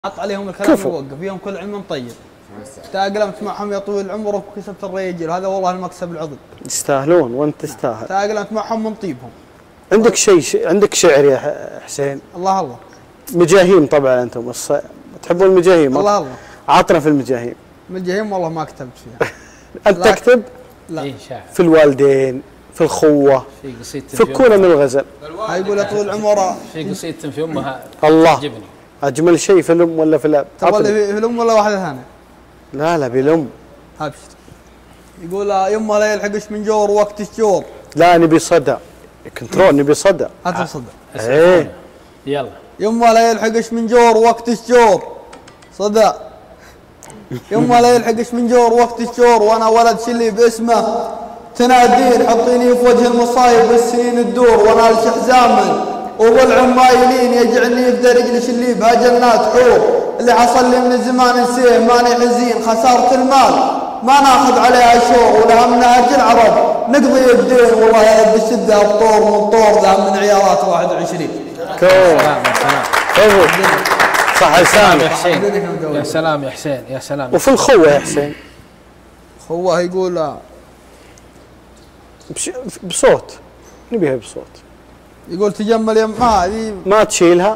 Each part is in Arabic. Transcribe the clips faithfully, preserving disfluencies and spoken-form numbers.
حط عليهم الكلام يوقف فيهم كل علم طيب. تأقلمت معهم يا طويل العمر وكسبت الريجل، هذا والله المكسب العظيم. يستاهلون وانت تستاهل. تأقلمت معهم من طيبهم. عندك شيء عندك شعر يا حسين؟ الله الله. مجاهيم طبعا انتم الص... تحبون المجاهيم؟ الله الله. عطنا في المجاهيم. المجاهيم والله ما كتبت فيها. انت تكتب؟ لا. إيه شاعر. في الوالدين، في الخوة، في قصيدة فكونا من الغزل. هاي يقول يا طويل العمر في قصيدة في امها الله. تعجبني. اجمل شيء في الام ولا في الاب؟ تبغى في الام ولا واحدة ثانية؟ لا لا بالام. ابشر. يقول يمه لا يلحقش من جور وقت الشور. لا نبي صدى. كنترول نبي صدى. هات صدى. ايه يلا. يمه لا يلحقش من جور وقت الشور. صدى. يمه لا يلحقش من جور وقت الشور وانا ولد شلي باسمه تنادين حطيني في وجه المصايب والسنين تدور وانا حزاما وبالعم مايلين يجعلني في رجلي شلي بها جنات حور اللي حصل لي من زمان نسيه ماني حزين خسارة المال ما ناخذ عليها شور ولا من نهج العرب نقضي الدين والله يا رب الشده الطور من طور ذا من عيارات واحد وعشرين. سلام سلام. صح حسين. يا حسين يا سلام يا حسين يا سلام. وفي الخوة يا حسين؟ هو يقول بش... بصوت نبيها بصوت. يقول تجمل يا ما هذه ما تشيلها.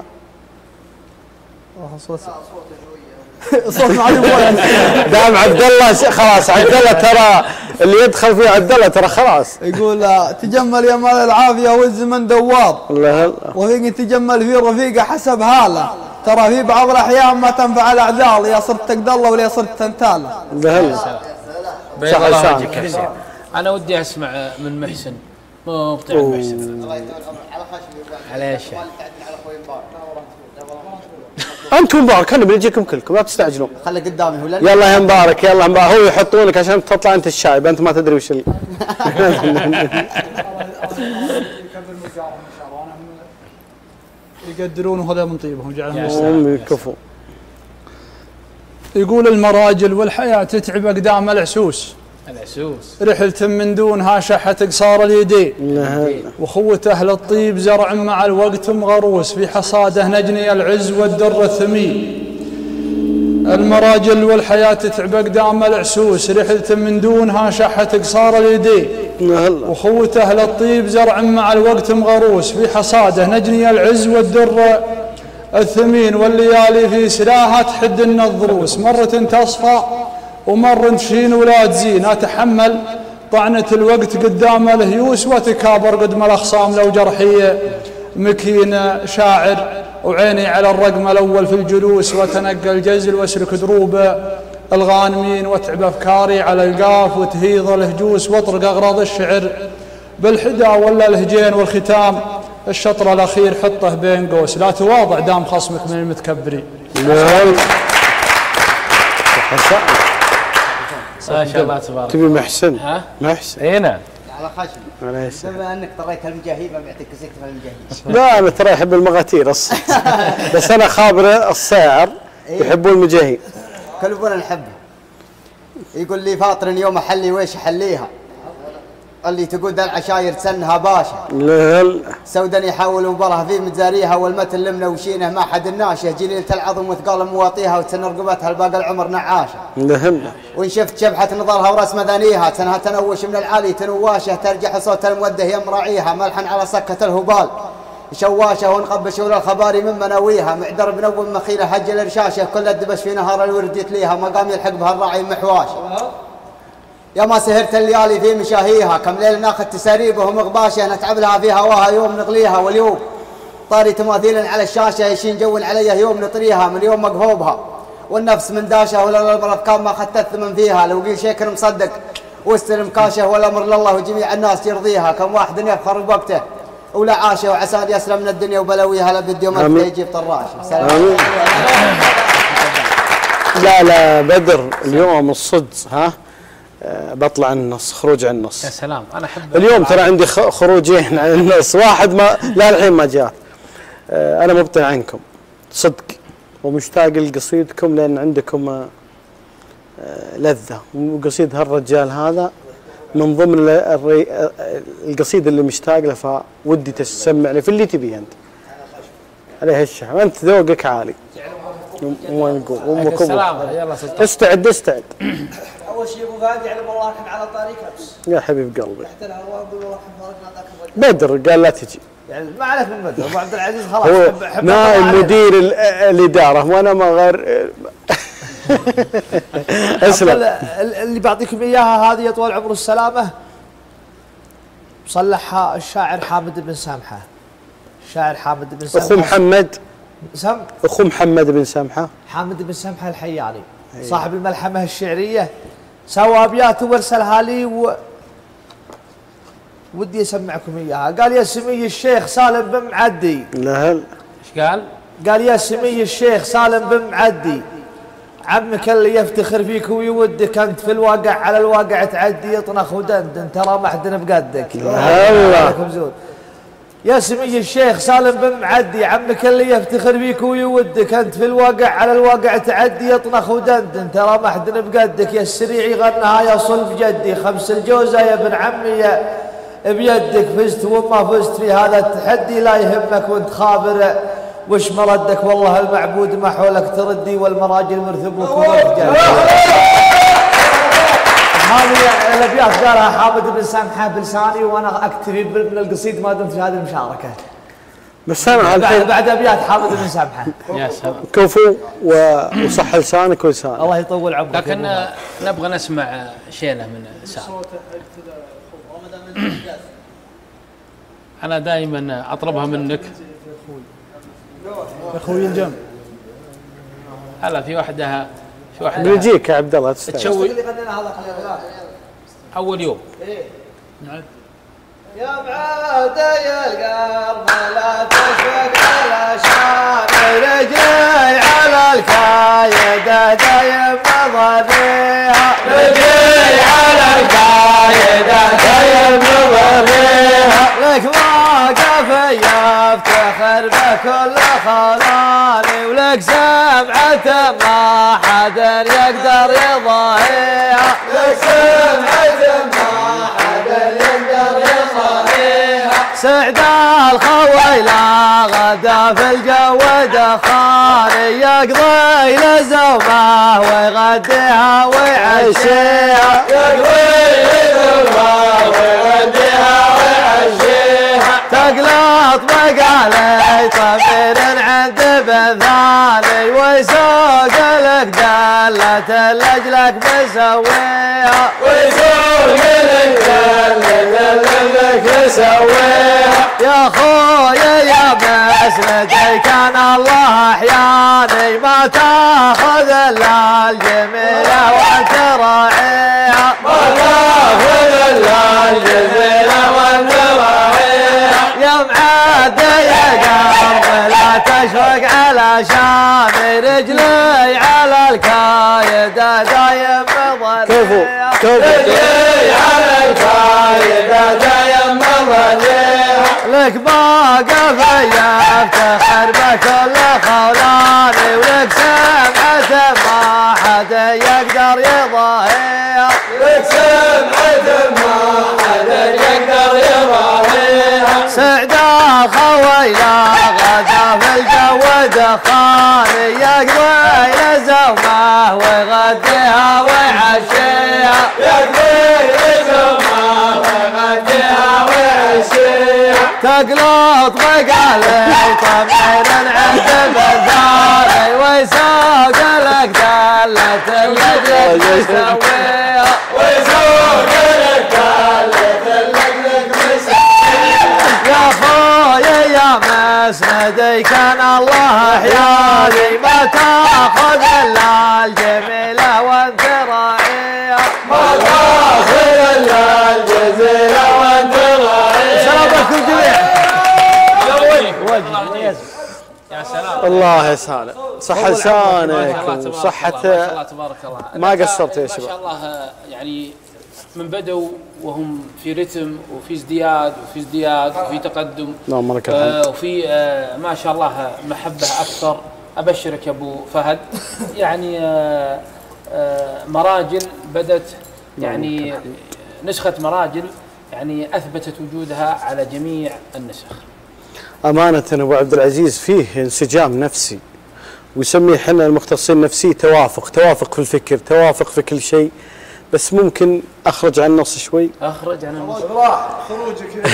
صوت صوت معلم دام عبد الله خلاص عبد الله ترى اللي يدخل فيه عبد الله ترى خلاص. يقول تجمل يا مال العافيه والزمن دوار. الله وفيك تجمل في رفيقه حسب حاله ترى في بعض الاحيان ما تنفع الاعذار يا صرت تقدر الله ولا صرت تنتاله. الله بيض الله وجهك يا حسين. انا ودي اسمع من محسن مو بتاع محسن. الله يطول عمرك على خشمي على ايش؟ انتم مبارك انا بنجيكم كلكم لا تستعجلون. خلي قدامي ولا يلا يا مبارك يلا يا مبارك هو يحطونك عشان تطلع انت الشايب انت ما تدري وش ال... يقدرون وهذا من طيبهم جعلهم يكفوا. يقول المراجل والحياة تتعب أقدام العسوس. العسوس رحلة من دونها شحة قصار اليدين وخوة أهل الطيب زرع مع الوقت مغروس في حصاده نجني العز والدر الثمين. المراجل والحياة تتعب أقدام العسوس رحلة من دونها شحة قصار اليدين وخوة أهل الطيب زرع مع الوقت مغروس في حصاده نجني العز والدر الثمين. والليالي في سلاها تحد الضروس مرة تصفى ومر تشين ولا تزين أتحمل طعنة الوقت قدام الهيوس وتكابر قدم الأخصام لو جرحي مكين شاعر وعيني على الرقم الأول في الجلوس وتنقى الجزل واسلك دروب الغانمين وتعب أفكاري على القاف وتهيض الهجوس واطرق أغراض الشعر بالحدا ولا الهجين والختام الشطر الأخير حطه بين قوس لا تواضع دام خصمك من المتكبرين. ما شاء الله تبارك. تبي محسن؟ ها؟ محسن. اي نعم. على خشم. بما انك طريت المجاهيل ما بيعطيك قصيدة المجاهيل. لا انا ترى احب المغاتير بس انا خابر الصاعر يحبون المجاهيل. كلنا نحبه. يقول لي فاطر يوم احلي ويش احليها. اللي تقول ذا العشاير تسنها باشا. لا سودا يحاول مباراه في مزاريها والمتن لمنا وشينه ما حد الناشه جليلة العظم وثقال مواطيها وتسن رقبتها الباقى العمر نعاشه. لا وان شفت شبحه نظرها وراس مذانيها تنها تنوش من العالي تنواشه ترجح صوت الموده يمراعيها ملحن على سكه الهبال شواشه ونقبش ولا الخباري من مناويها معدر بنوم مخيله حج الرشاشه كل الدبش في نهار الورد يتليها مقام يلحق بها الراعي محواشه. يا ما سهرت الليالي في مشاهيها كم ليل ناخذ تساريبه ومغباشه نتعب لها في هواها يوم نغليها واليوم طاري تماثيل على الشاشه يشين جو عليها يوم نطريها من يوم مقهوبها والنفس من داشه ولا الامر كان ما اخذت الثمن فيها لو قيل شيكر مصدق واستلم كاشه والامر لله وجميع الناس يرضيها كم واحد يفخر بوقته ولا عاشه وعسى ان يسلم من الدنيا وبلويها لا بد يوم يجيب طراشه. آمين. لا لا بدر اليوم الصدق ها بطلع عن النص خروج عن النص. يا سلام انا احب اليوم ترى عندي خروجين عن النص واحد ما لا الحين ما جاء. انا مبطل عنكم صدق ومشتاق لقصيدكم لان عندكم لذة وقصيد هالرجال هذا من ضمن القصيدة اللي مشتاق له فودي تسمع لي في اللي تبيه انت عليه الشحم انت ذوقك عالي. وين نقول ام كبر. السلامة يلا سلطان. استعد استعد. اول شيء ابو فهد يعلم الله احنا على طريق امس. يا حبيب قلبي. تحت الهواء يقول والله احنا فارقنا ذاك الرجل. بدر قال لا تجي. يعني ما عليك من بدر ابو عبد العزيز خلاص. هو حب حب نائب مدير ال- الاداره وانا ما غير. اسلم. اللي بعطيكم اياها هذه يا طوال عمر السلامه صلحها الشاعر حامد بن سامحه. الشاعر حامد بن سامحه. اخو محمد. سم اخو محمد بن سامحه. حامد بن سامحه الحياني صاحب الملحمه الشعريه. سوى ابيات وارسلها لي و ودي اسمعكم اياها. قال يا سمي الشيخ سالم بن معدي. لا هل. ايش قال؟ قال يا سمي الشيخ سالم بن معدي عمك اللي يفتخر فيك ويودك انت في الواقع على الواقع تعدي يطنخ ودندن ترى ما حد بقدك. الله. يا سمي الشيخ سالم بن معدي عمك اللي يفتخر فيك ويودك انت في الواقع على الواقع تعدي يطنخ ودندن ترى ما حد بقدك. يا السريع غنها يا صلب جدي خمس الجوزه يا ابن عمي يا بيدك فزت وما فزت في هذا التحدي لا يهمك وانت خابر وش مردك والله المعبود ما حولك تردي والمراجل مرثبوك ومرجل. هذه الابيات قالها حامد بن سامحه بلساني وانا اكتفي من القصيد ما دمت في هذه المشاركه. بس انا بعد, الحين بعد ابيات حامد بن سامحه. يا سلام. كفو و- وصح لسانك ولسانك. الله يطول عمرك. لكن آه، نبغى نسمع شيله من سام. انا دائما اطلبها منك. اخوي الجم. هلا في وحده في وحده بنجيك يا عبد الله تستعد. تشوي اللي غنينا هذا خلينا اول يوم. يا معادي القرب لا تشفق على شان رجلي على الكايدة دايم مضانيها. رجلي على الكايدة دايم مضانيها. لك واقف يفتخر بكل خلاني ولك سمعة ما حد يقدر يضاهيها. لك سمعة ما حد يقدر يضاهيها. سعد الخويلة غدا في الجو دخاني يقضي لزومه ويغديها ويعشيها. يقضي لزومه ويغديها ويعشيها. تقلط مقالي طبير عند بثاني ويسوق لك دلة لاجلك مسويها. ويسوق لك دلة لاجلك مسويها. يا خويا يا مسندي كان الله احياني ما تاخذ الا الجميله وانت راعيها. ما تاخذ الا الجميله وانت راعيها. يا معدي يا قلب لا تشفق على شامي رجلي على الكايدة دايم مضليها. رجلي على الكايدة دايم مضليها. لك واقف يفتخر بكل خولاني ولك سمعة ما حد يقدر يضاهيها. لك سمعة ما حد يقدر يضاهيها. سعد الخويلة غدا في الجو دخاني يقضي لزومه ويغديها ويعشيها. يقضي لزومه ويغديها ويعشيها. تقلط مقالي طمير عند بثاني ويسوق لك دلة لجلك مسويها. ويسوق لك دلة لجلك مسويها. يا خويا يا مسندي كان الله احياني ما تاخذ الا الجميله وانت راعيها. ما تاخذ الا الجميله وانت راعيها. سلامتكم جميعا. يا سلام. الله يسعدك. صح لسانك وصحة. ما شاء الله تبارك الله. ما قصرت يا ما شباب. شاء الله يعني من بدوا وهم في رتم وفي ازدياد وفي ازدياد وفي تقدم. اللهم لك الحمد. آه وفي آه ما شاء الله محبة أكثر. أبشرك يا أبو فهد يعني آه آه مراجل بدت يعني نسخة مراجل يعني أثبتت وجودها على جميع النسخ. أمانة أبو عبد العزيز فيه انسجام نفسي ويسميه حنا المختصين النفسي توافق، توافق في الفكر، توافق في كل شيء. بس ممكن اخرج عن النص شوي. اخرج عن النص. خروجك.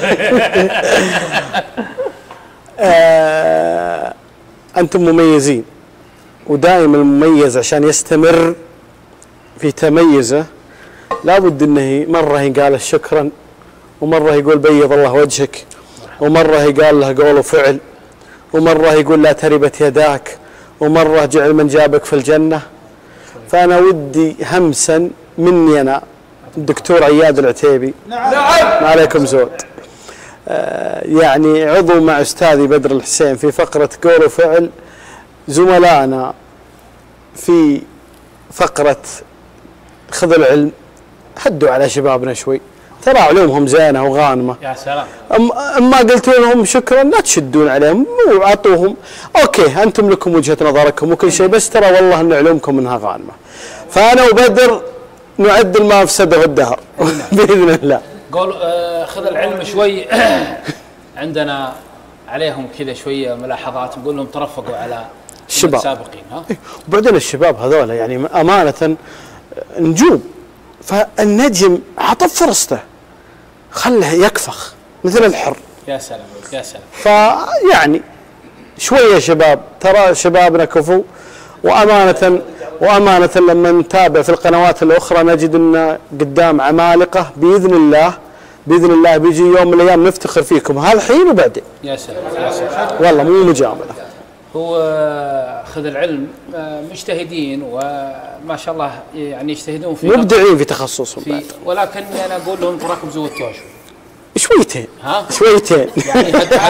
آه انتم مميزين، ودائما المميز عشان يستمر في تميزه لابد انه مره يقال شكرا، ومره يقول بيض الله وجهك، ومره يقال له قول وفعل، ومره يقول لا تربت يداك، ومره جعل من جابك في الجنه. فانا ودي همسا مني انا الدكتور عياد العتيبي، نعم ما عليكم زود، آه يعني عضو مع استاذي بدر الحسين في فقره قول وفعل، زملائنا في فقره خذ العلم هدوا على شبابنا شوي، ترى علومهم زينه وغانمه. يا سلام. اما قلتوا لهم شكرا لا تشدون عليهم، مو اعطوهم اوكي انتم لكم وجهه نظركم وكل شيء، بس ترى والله ان علومكم منها غانمه. فانا وبدر نعدل ما افسده الدهر باذن الله. قول آه خذ العلم شوي عندنا عليهم كذا شويه ملاحظات، نقول لهم ترفقوا على الشباب السابقين. ها وبعدين الشباب هذول يعني امانه نجوم، فالنجم عطى فرصته خله يكفخ مثل الحر. يا سلام يا سلام. فيعني شويه شباب، ترى شبابنا كفو، وامانه وامانه لما نتابع في القنوات الاخرى نجد ان قدام عمالقه باذن الله، باذن الله بيجي يوم من الايام نفتخر فيكم، هذا الحين وبعدين. يا سلام يا سلام. والله مو مجامله. هو خذ العلم مجتهدين وما شاء الله يعني يجتهدون في مبدعين في تخصصهم في، ولكن انا اقول لهم تراكم زودتوها شوي. شويتين ها شويتين يعني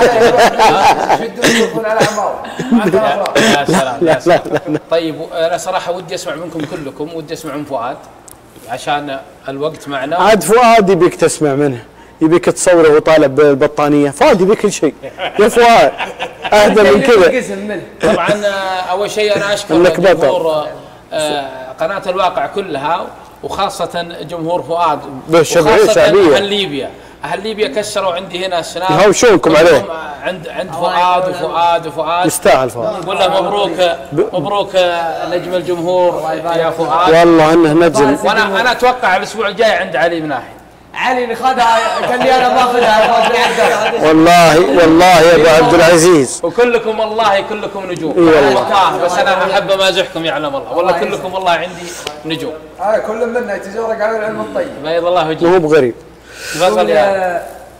شدوا على اعمار. يا سلام يا سلام. طيب انا صراحه ودي اسمع منكم كلكم، ودي اسمع من فؤاد عشان الوقت معنا. عاد فؤاد يبيك تسمع منه، يبيك تصوره وهو طالب بالبطانيه، فؤاد يبيك كل شيء يا فؤاد، اهدى من كذا. طبعا اول شيء انا اشكر جمهور قناه الواقع كلها، وخاصه جمهور فؤاد، وخاصه اهل ليبيا. اهل ليبيا كسروا عندي هنا السناب، يهوشونكم عليه عند عند فؤاد وفؤاد وفؤاد. يستاهل فؤاد. نقول له مبروك مبروك نجم الجمهور يا فؤاد. والله انه نجم. وانا انا اتوقع الاسبوع الجاي عند علي بناحي. علي اللي خذها قال لي انا باخذها. والله والله يا ابو عبد العزيز، وكلكم والله كلكم نجوم. والله بس انا احب امازحكم يعلم الله، والله كلكم والله عندي نجوم. اه كل منا يتجارك على العلم الطيب. بيض الله وجهك. مو بغريب. تفضل يا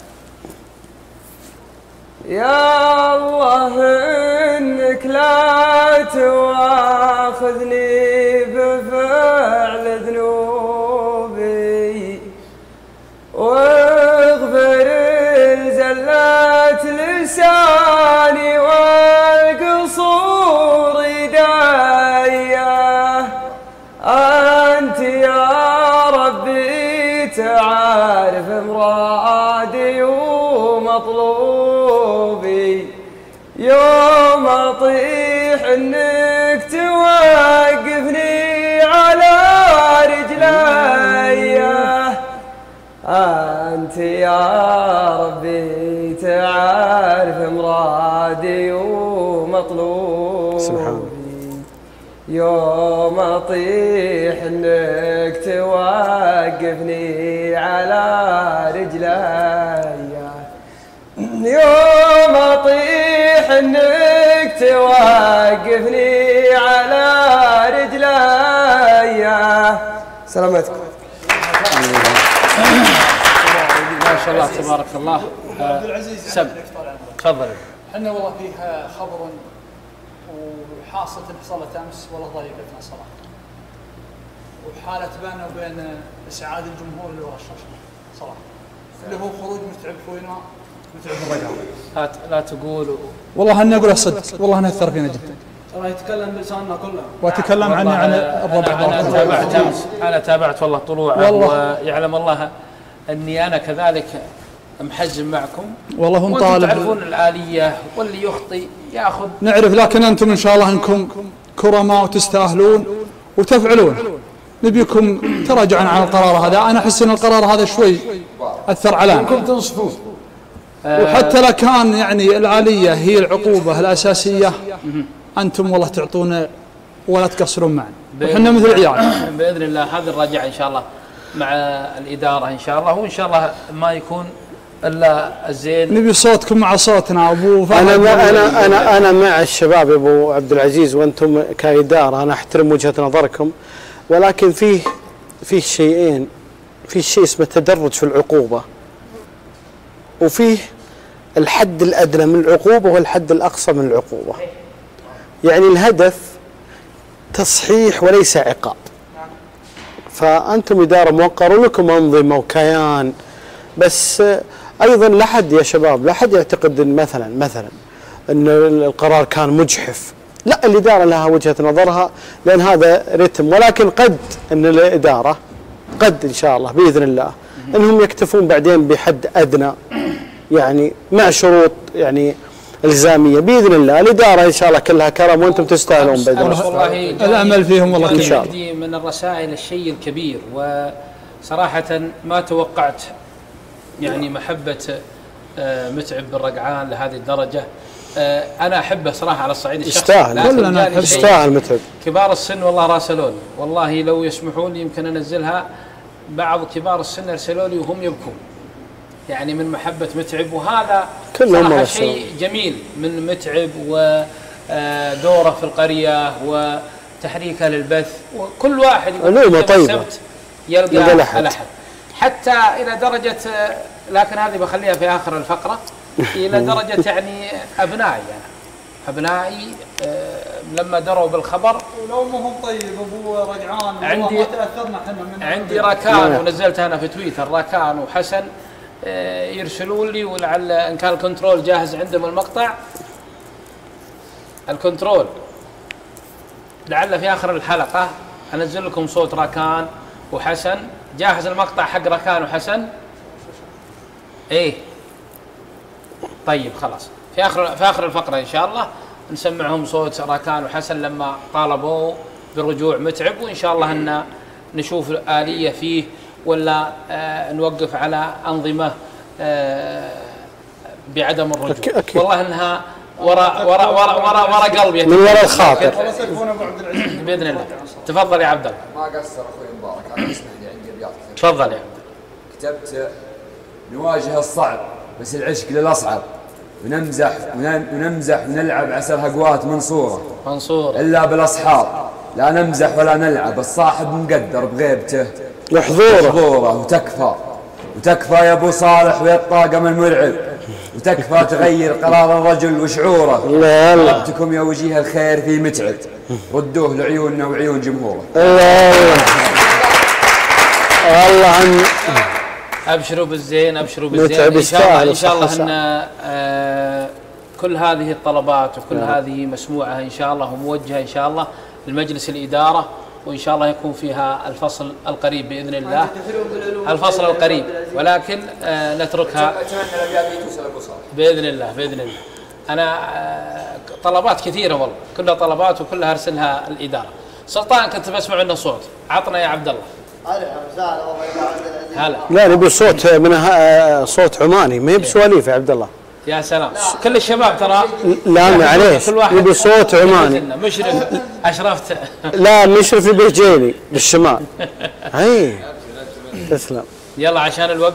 يا الله انك لا تواخذني بفعل ذنوبي، واغفر زلات لساني والقصور يدايا. انت يا ربي تعرف مرادي ومطلوبي، يوم اطيح انك توقفني على رجلي. انت يا ربي تعرف مرادي ومطلوبي، يوم اطيح انك توقفني على رجلي، يوم اطيح انك توقفني على رجلي. سلامتكم. ما شاء الله تبارك الله. عبد العزيز سب تفضل. احنا والله فيها خبر وحاصله حصلت امس والله ضايقتنا صراحه، وحاله بيننا وبين اسعاد الجمهور اللي ورا الشاشه صراحه، اللي هو خروج متعب خوينا متعب الرجال. لا لا تقول والله اني اقولها صدق، والله انه اثر فينا جدا. ترى يتكلم بلساننا كله. واتكلم عني عن الربع. انا تابعت امس، انا تابعت والله طلوعه، ويعلم الله اني انا كذلك محزم معكم. والله هم طالب. وانتم تعرفون الآلية، واللي يخطي ياخذ. نعرف، لكن انتم ان شاء الله انكم كرماء وتستاهلون وتفعلون. نبيكم تراجعون عن القرار هذا، انا احس ان القرار هذا شوي اثر علينا. انكم تنصفون. وحتى لو كان يعني الآلية هي العقوبة الأساسية، انتم والله تعطونا ولا تقصرون معنا وحنا مثل عيال. باذن الله هذا الرجعه ان شاء الله مع الاداره ان شاء الله، وان شاء الله ما يكون الا الزين. نبي صوتكم مع صوتنا ابو فهد. انا انا انا انا مع الشباب يا ابو عبد العزيز، وانتم كاداره انا احترم وجهه نظركم، ولكن فيه فيه شيئين، في شيء اسمه تدرج في العقوبه، وفيه الحد الادنى من العقوبه والحد الاقصى من العقوبه. يعني الهدف تصحيح وليس عقاب. فانتم اداره موقره لكم انظمه وكيان، بس ايضا لا حد يا شباب لا حد يعتقد ان مثلا مثلا ان القرار كان مجحف. لا، الاداره لها وجهه نظرها لان هذا رتم، ولكن قد ان الاداره قد ان شاء الله باذن الله انهم يكتفون بعدين بحد ادنى، يعني مع شروط يعني الزاميه باذن الله. الاداره ان شاء الله كلها كرم وانتم تستاهلون باذن الله. والله الامل فيهم والله ان شاء الله. من الرسائل الشيء الكبير، وصراحه ما توقعت يعني محبه متعب بن رقعان لهذه الدرجه. انا احبه صراحه على الصعيد الشخصي، يستاهل كلنا نحب، يستاهل متعب. كبار السن والله راسلوني، والله لو يسمحون لي يمكن انزلها. بعض كبار السن ارسلوا لي وهم يبكون يعني من محبه متعب، وهذا صراحه شيء جميل من متعب ودوره في القريه وتحريكه للبث، وكل واحد علومه طيبه يلقى الأحد، حتى الى درجه، لكن هذه بخليها في اخر الفقره، الى درجه يعني ابنائي يعني ابنائي آه لما دروا بالخبر ولو ما هم طيب ابو رقعان عندي تاثرنا احنا من عندي راكان ونزلتها انا في تويتر، راكان وحسن آه يرسلون لي، ولعل ان كان الكنترول جاهز عندهم المقطع، الكنترول لعل في اخر الحلقه انزل لكم صوت راكان وحسن. جاهز المقطع حق راكان وحسن؟ ايه طيب خلاص، في اخر في اخر الفقره ان شاء الله نسمعهم صوت راكان وحسن لما طالبوا برجوع متعب، وان شاء الله ان نشوف آلية فيه، ولا آه نوقف على انظمه آه بعدم الرجوع. أكيد. والله انها ورا ورا ورا ورا ورا قلبي من ورا الخاطر باذن الله. تفضل يا عبد الله. ما قصر اخوي مبارك، انا اسمح لي عندي ابيات كثير. تفضل يا عبد الله. كتبت نواجه الصعب بس العشق للاصعب، ونمزح ونمزح ونلعب عسى الهقوات منصوره منصوره الا بالاصحاب، لا نمزح ولا نلعب، الصاحب مقدر بغيبته وحضوره حضوره، وتكفى وتكفى يا ابو صالح ويا الطاقم المرعب، وتكفى تغير قرار الرجل وشعوره. طلبتكم يا وجيه الخير في متعب، ردوه لعيوننا وعيون جمهوره. الله والله ابشروا بالزين، ابشروا بالزين ان شاء الله. ان شاء الله ان آه كل هذه الطلبات وكل نعم. هذه مسموعه ان شاء الله وموجهه ان شاء الله لمجلس الاداره، وان شاء الله يكون فيها الفصل القريب باذن الله، الفصل القريب، ولكن آه نتركها باذن الله باذن الله. انا آه طلبات كثيره والله، كلها طلبات وكلها ارسلها الاداره. سلطان كنت بسمع منه صوت، عطنا يا عبد الله. هلا لا نبي صوت من صوت عماني، ما هي بسواليف يا عبد الله. يا سلام، كل الشباب ترى. لا معليش نبي صوت عماني. مشرف اشرفت. لا مشرف البهجيني بالشمال. اي تسلم. يلا عشان الوقت.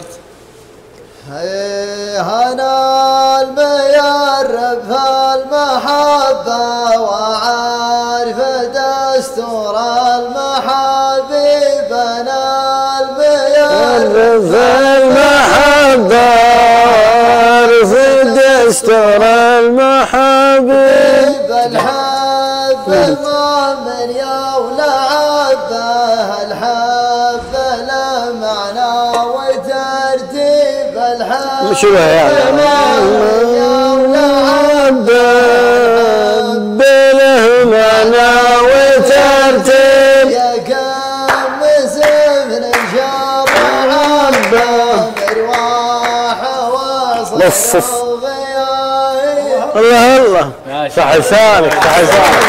هنا الميرب في المحبة وعارف دستور المحبيب، أنا الميرب في المحبة عارف دستور المحبيب، الحب المؤمن يا ولعبه، الحب له معنى وترتيب، الحب شو يا بله معنى وترتيب، يا كم سفن شاط عبه برواح وصل الله الله صح لسانك صح لسانك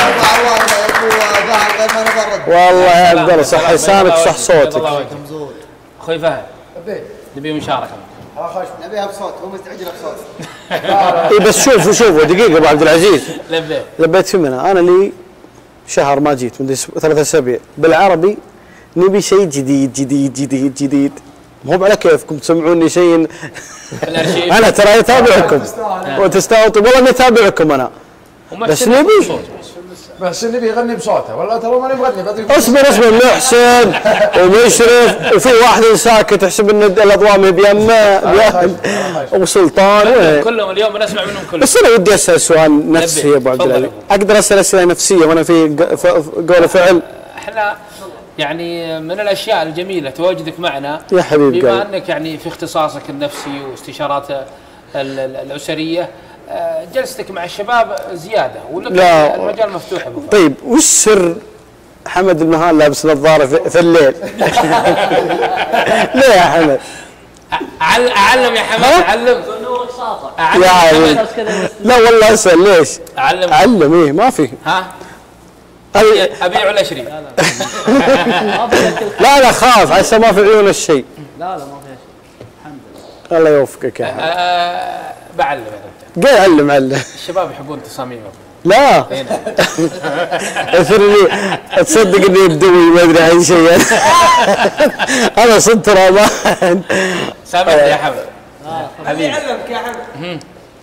والله يا عبد الله صح لسانك صح صوتك. اخوي فهد نبي مشاركه. نبيها بصوت، هو مستعجل بصوت. اي بس شوفوا شوفوا دقيقه ابو عبد العزيز. لبيت لبيت في منى، انا لي شهر ما جيت من ثلاثة اسابيع، بالعربي نبي شيء جديد جديد جديد جديد، مو على كيفكم تسمعوني شيء. انا ترى اتابعكم وتستوطوا، والله اني اتابعكم انا، بس نبي بس نبي يغني بصوته، والله ترى ماني بغني. اصبر اصبر، محسن ومشرف وفي واحد ساكت يحسب ان الاضواء ما بيمه وسلطان كلهم اليوم نسمع منهم كلهم. بس انا ودي اسال سؤال نفسي يا ابو عبد العزيز، اقدر اسال اسئله نفسيه وانا في قول فعل؟ احنا يعني من الاشياء الجميله تواجدك معنا يا حبيبي، بما انك يعني في اختصاصك النفسي واستشارات الاسريه، جلستك مع الشباب زياده ولك المجال مفتوح. طيب وش سر حمد المهان لابس نظاره في الليل؟ ليه يا حمد؟ اعلم يا حمد، اعلم. نورك ساطع. يا عمي لا والله اسال ليش؟ اعلم علم. ايه ما في. ها؟ ابيع ولا اشري؟ لا لا خاف عشان ما في عيون الشيء. لا لا ما فيها شيء الحمد لله. الله يوفقك يا حمد. بعلم قل علم علم. الشباب يحبون تصاميمهم. لا اثرني تصدق اني بدوي ما ادري عن شيء. انا صدق ترى ما سامحني يا حمد حبيبي. يعلمك يا حمد.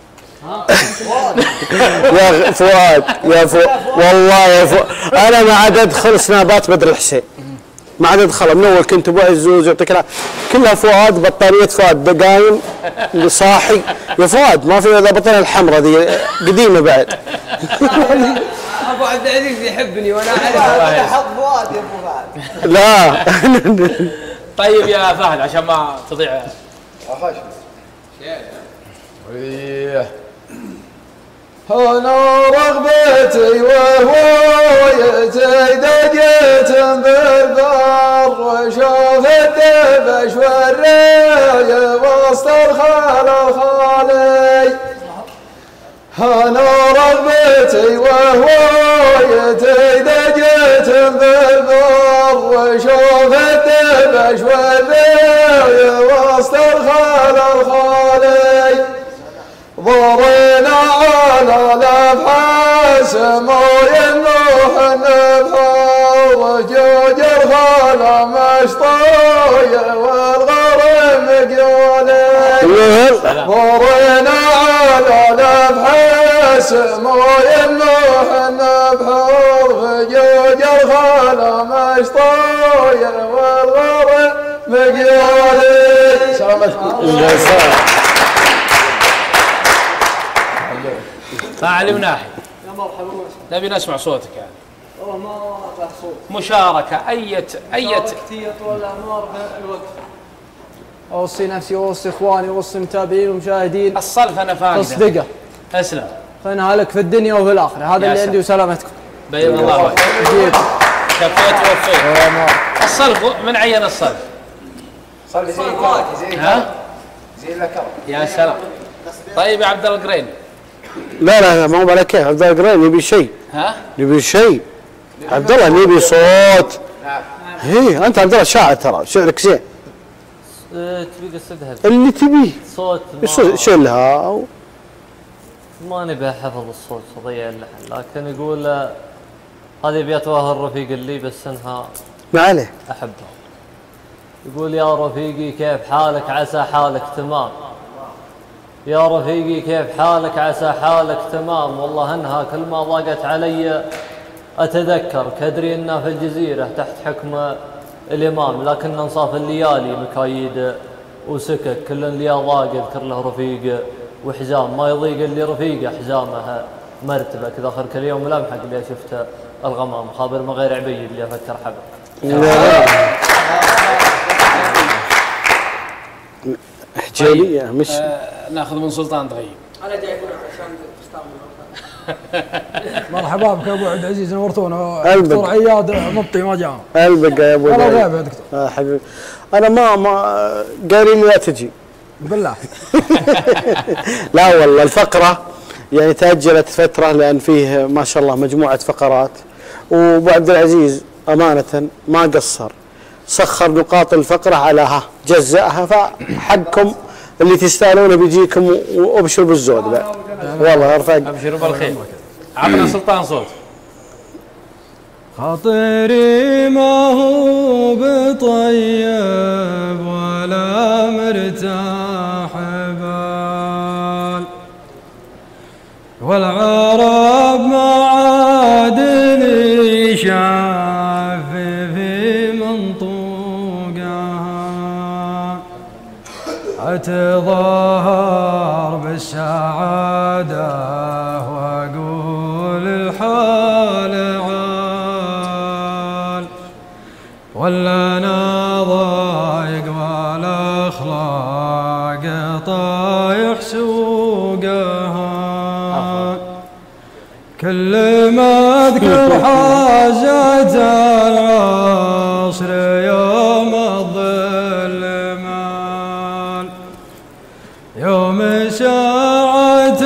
يا فؤاد يا فؤاد والله يا فؤاد انا ما عاد ادخل سنابات بدر الحسين، ما عاد ادخل. من اول كنت ابو عزوز يعطيك العافيه كلها فؤاد، بطاريه فؤاد دقايم صاحي يا فؤاد، ما في الا بطاريه الحمراء ذي قديمه بعد. ابو عبد العزيز يحبني وانا اعرف. حظ فؤاد يا ابو فهد. لا طيب يا فهد عشان ما تضيع. أنا رغبتي وهوايتي دقيت بالبر وشوف الدبش والريا وسط الخال خالي. أنا رغبتي وهوايتي دقيت بالبر وشوف الدبش والريا وسط الخال خالي. ضرينا على الابحاث مويه نوح النبحر وجوج الخلا مشطويه والغرم مقيولي. ضرينا على الابحاث مويه نوح النبحر وجوج الخلا مشطويه والغرم مقيولي. سلامتكم. ما علمناه. يا مرحبا. نبي نسمع صوتك يعني. والله ما له صوت. مشاركة أية أية كثير طول الأعمار بالوقت. أوصي نفسي وأوصي إخواني وأوصي المتابعين والمشاهدين. الصلف أنا فاقده. تصدقه. أسلم. فأنا هلك في الدنيا وفي الآخرة، هذا اللي عندي وسلامتكم. بيض الله وجهك. كفيت ووفيت. الصلف من عين الصلف؟ صلف زي الكرك زي ها؟ زي الكرك. يا سلام. طيب يا عبد الله القرين. لا لا ما هو على كيف عبد الله القرين نبي شيء. ها؟ نبي شيء. عبد الله نبي صوت. هي انت عبد الله شاعر ترى، شعرك زين. تبي قصدها اللي تبيه. صوت شلها او ما نبي حفظ الصوت تضيع اللحن، لكن يقول هذه بيتوها الرفيق اللي بس انها ما عليه احبها. يقول يا رفيقي كيف حالك عسى حالك تمام، يا رفيقي كيف حالك عسى حالك تمام، والله انها كل ما ضاقت علي اتذكر كدري انها في الجزيره تحت حكم الامام، لكن انصاف الليالي مكايد وسكك، كل اللي ضاق يذكر له رفيق وحزام، ما يضيق اللي رفيقه حزامه مرتبه كذا اخر كل يوم ملامحك اللي شفته الغمام، خابر من غير عبيد اللي افكر حبك. حجاليه مش آه ناخذ من سلطان تغيب. انا جاي هنا عشان تستعمل. مرحبا بك يا ابو عبد العزيز، نورتونا. قلبك. دكتور عياد مبطي ما جاء. قلبك يا ابو والله عبد غايب يا دكتور. اه حبيبي انا ما ما قايلين لا تجي. بالله. لا والله الفقره يعني تاجلت فتره لان فيه ما شاء الله مجموعه فقرات، وابو عبد العزيز امانه ما قصر، سخر نقاط الفقره على ها جزأها، فحقكم اللي تستاهلونه بيجيكم وابشروا بالزود بعد. والله ارفق. ابشروا بالخير. عطنا سلطان صوت. خاطري ما هو بطيب ولا مرتاح بال، والعرب ما عاد لي شاف في منطوقها، اتظاهر بالسعادة واقول الحال عال، ولا انا ضايق والاخلاق طايح سوقها، كل ما اذكر حاجات العصر يوم الظل مال، يوم ساعة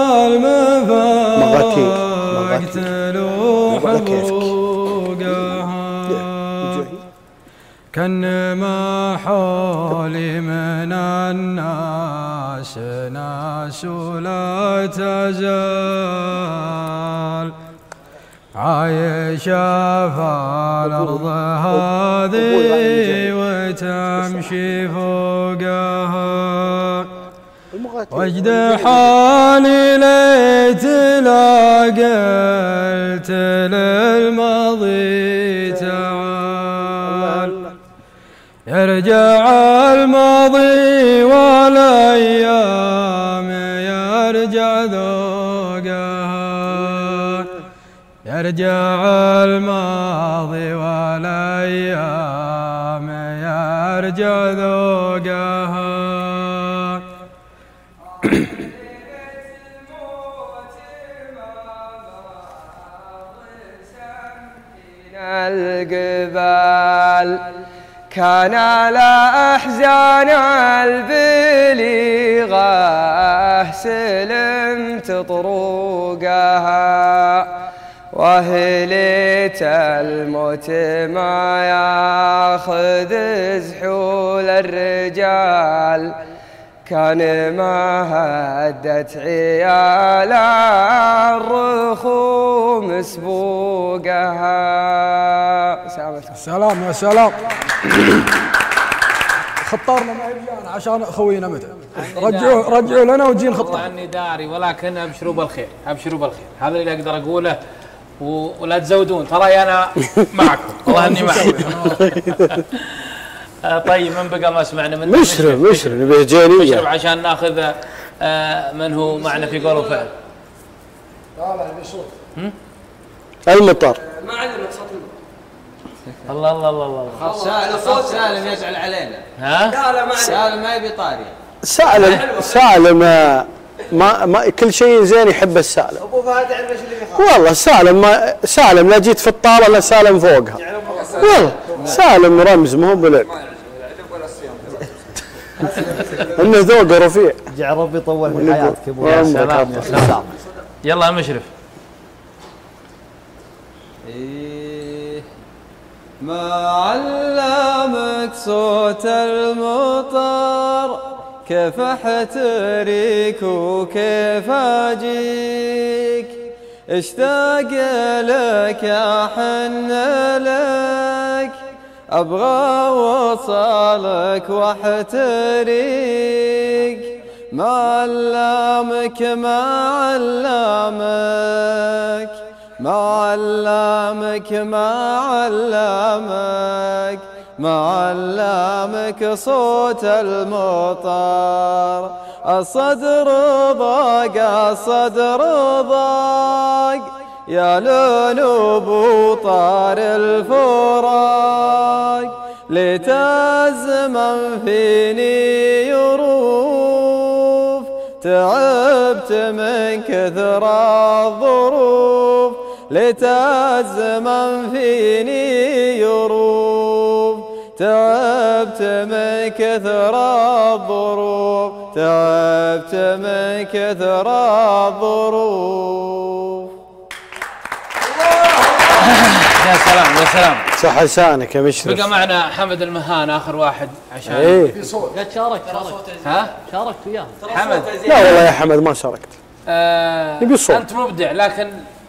المفاق تلوح بروقها، كانما حولي من الناس ناس لا تزال عايشة في الأرض هذه وتمشي فوقها، وجد حالي ليت لا قلت للماضي تعال، يرجع الماضي والايام يرجع ذوقها، يرجع الماضي والايام يرجع ذوقها. الجبال كان على أحزان البليغة سلمت طروقها، وهليت الموت ما ياخذ زحول الرجال، كان ما هدت عيال الرخوم سبوقها. سلام يا سلام. خطارنا ما يجينا عشان خوينا متى رجعوا رجعوا لنا وجين خطار. عني داري، ولكن ابشروا بالخير، ابشروا بالخير، هذا اللي اقدر اقوله، ولا تزودون تراي انا معكم، والله اني معكم. طيب من بقى ما سمعنا منه؟ مشرف مشرف نبيه جينيه، مشرف عشان ناخذ من هو معنا في قول وفعل. لا لا نبي صوت. المطر. ما عندنا صوت. الله الله الله الله. سالم صوت سالم يزعل علينا. ها؟ لا لا ما سالم ما يبي طاري. سالم سالم ما ما كل شيء زين يحب السالم. ابو فهد يعرف ايش اللي يخاف. والله سالم ما سالم لا جيت في الطاوله لا سالم فوقها. والله سالم رمز ما هو بلعب. انه ذوقه رفيع. جعل ربي يطول من حياتك يا ابو. يا سلام يا سلام. يلا مشرف. ما علمك صوت المطر، كيف احتريك وكيف اجيك، اشتاق لك احن لك، ابغى وصالك واحتريك، ما علمك ما علمك، ما علمك ما علمك، ما علمك صوت المطر، الصدر ضاق الصدر ضاق، يا لولو بوطار الفراق، ليت الزمن فيني يروف، تعبت من كثر الظروف، ليت الزمن فيني يروف، تعبت من كثر الظروف، تعبت من كثر الظروف. يا سلام يا السلامة. صح لسانك يا مشرف. بقى معنا حمد المهان آخر واحد عشان ايه في صوت. قد شاركت شاركت ها؟ شاركت وياه. حمد. لا والله يا حمد ما شاركت. آه نبي الصوت. أنت مبدع لكن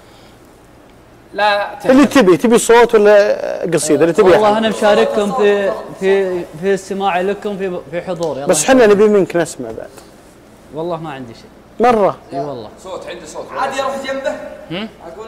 لا تهتم. اللي تبي تبي صوت ولا قصيدة اللي تبي. والله أنا مشارككم في في في استماعي لكم في في حضوري. بس احنا نبي منك نسمع بعد. والله ما عندي شيء. مرة. اي والله. صوت عندي صوت عادي اروح جنبه.